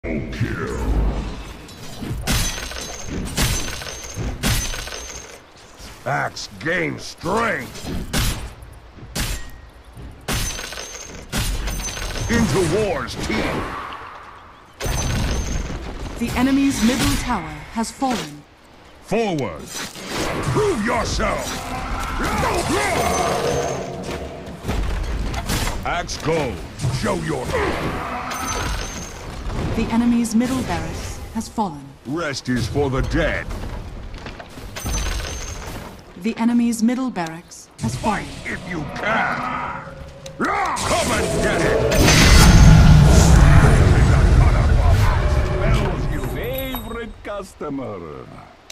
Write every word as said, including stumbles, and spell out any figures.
Kill. Axe gain strength. Into war's teeth. The enemy's middle tower has fallen. Forward. Prove yourself. Axe go. Show your. The enemy's middle barracks has fallen. Rest is for the dead. The enemy's middle barracks has fallen. Fight if you can. Come and get it. Bells, your favorite customer.